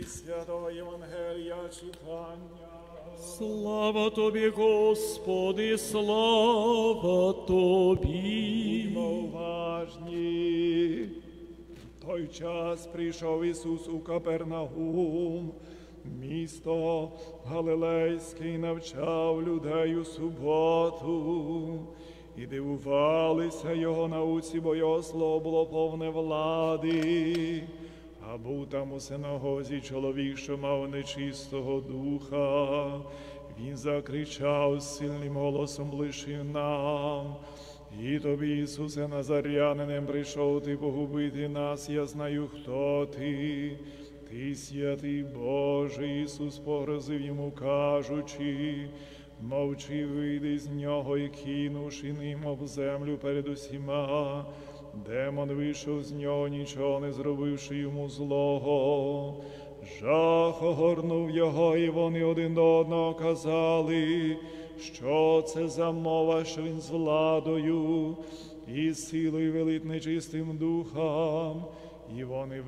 Святого Євангелія читання. Слава Тобі, Господи, слава Тобі. Будьмо уважні. В той час прийшов Ісус у Капернаум, місто Галилейське, і навчав людей у суботу. І дивувалися Його науці, бо Його слово було повне влади. А був там у синагозі чоловік, що мав нечистого духа. Він закричав сильним голосом, ближче нам: «І тобі, Ісусе Назарянинем, прийшов ти погубити нас, я знаю, хто ти. Ти святий Божий». Ісус погрозив йому, кажучи: «Мовчи, вийди з нього», і кинувши ним об землю перед усіма. Демон вийшов з нього, нічого не зробивши йому злого. Жах огорнув його, і вони один до одного казали: «Що це за мова, що він з владою і силою велить нечистим духам?» І вони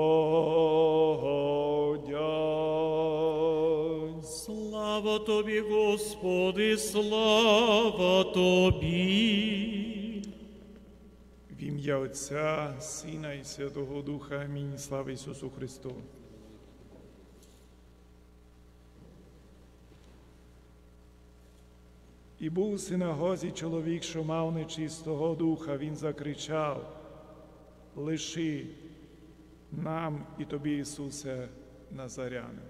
виходять. Слава Тобі, Господи, слава Тобі. В ім'я Отця, Сина і Святого Духа. Амінь. Слава Ісусу Христу. І був у синагозі чоловік, що мав нечистого духа. Він закричав: «Лиши нам і тобі, Ісусе Назарянин».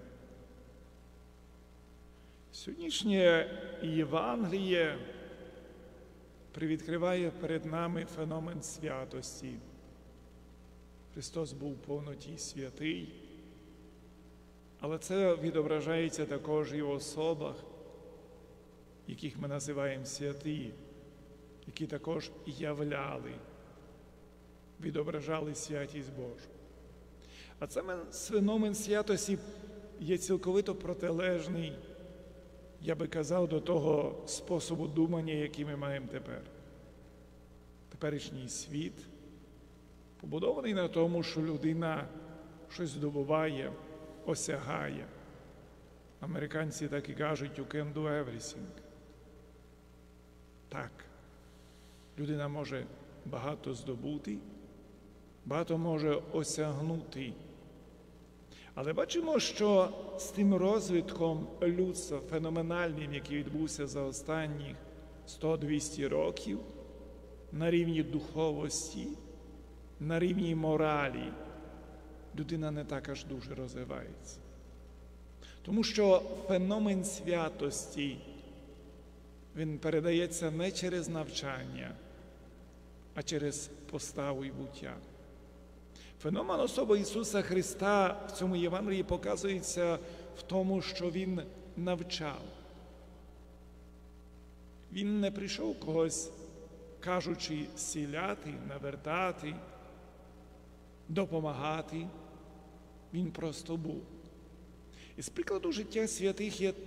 Сьогоднішнє Євангеліє привідкриває перед нами феномен святості. Христос був в повноті святий, але це відображається також і в особах, яких ми називаємо святі, які також являли, відображали святість Божу. А це феномен святості є цілковито протилежний, я би казав, до того способу думання, який ми маємо тепер. Теперішній світ побудований на тому, що людина щось здобуває, осягає. Американці так і кажуть: «You can do everything». Так, людина може багато здобути, багато може осягнути. Але бачимо, що з тим розвитком людства феноменальним, який відбувся за останні 100-200 років, на рівні духовості, на рівні моралі, людина не так аж дуже розвивається. Тому що феномен святості, він передається не через навчання, а через поставу і буття. Феномен особи Ісуса Христа в цьому Євангелії показується в тому, що Він навчав. Він не прийшов когось, кажучи, зціляти, навертати, допомагати. Він просто був. І з прикладу життя святих є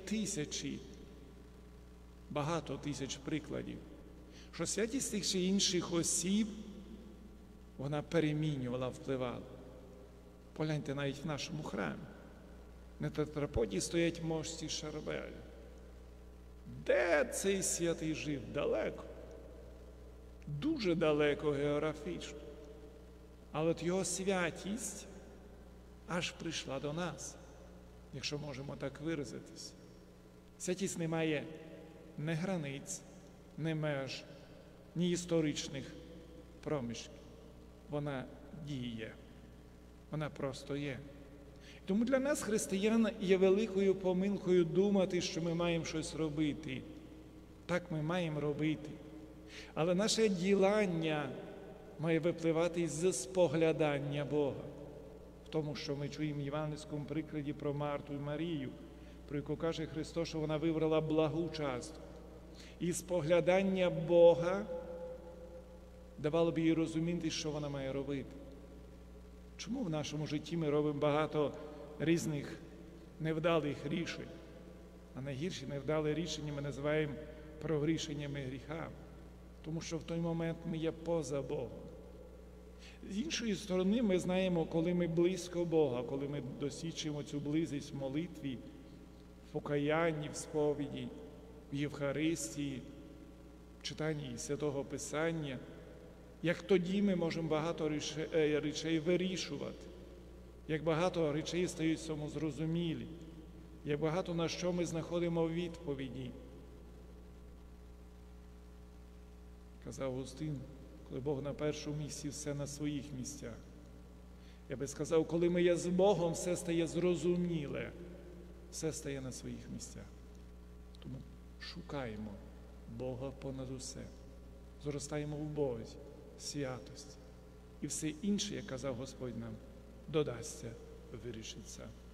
багато тисяч прикладів, що святість тих чи інших осіб вона перемінювала, впливала. Погляньте навіть в нашому храмі. На тетраподі стоять мощі Шарбеля. Де цей святий жив? Далеко. Дуже далеко географічно. Але от його святість аж прийшла до нас, якщо можемо так виразитись. Святість не має ні границь, ні меж, ні історичних проміжків. Вона діє, вона просто є. Тому для нас, християн, є великою помилкою думати, що ми маємо щось робити. Так, ми маємо робити. Але наше ділання має випливати з споглядання Бога. В тому, що ми чуємо в євангельському прикладі про Марту і Марію, про яку каже Христос, що вона вибрала благу частку. І споглядання Бога давало б їй розуміти, що вона має робити. Чому в нашому житті ми робимо багато різних невдалих рішень? А найгірші невдалі рішення ми називаємо прогрішеннями гріха. Тому що в той момент ми є поза Богом. З іншої сторони, ми знаємо, коли ми близько Бога, коли ми досвідчуємо цю близькість в молитві, в покаянні, в сповіді, в Євхаристії, в читанні Святого Писання, як тоді ми можемо багато речей вирішувати, як багато речей стають самозрозумілі, як багато на що ми знаходимо відповіді. Казав Августин, коли Бог на першому місці, все на своїх місцях. Я би сказав, коли ми є з Богом, все стає зрозуміле, все стає на своїх місцях. Тому шукаємо Бога понад усе, зростаємо в Бозі, святості. І все інше, як казав Господь нам, додасться, вирішиться.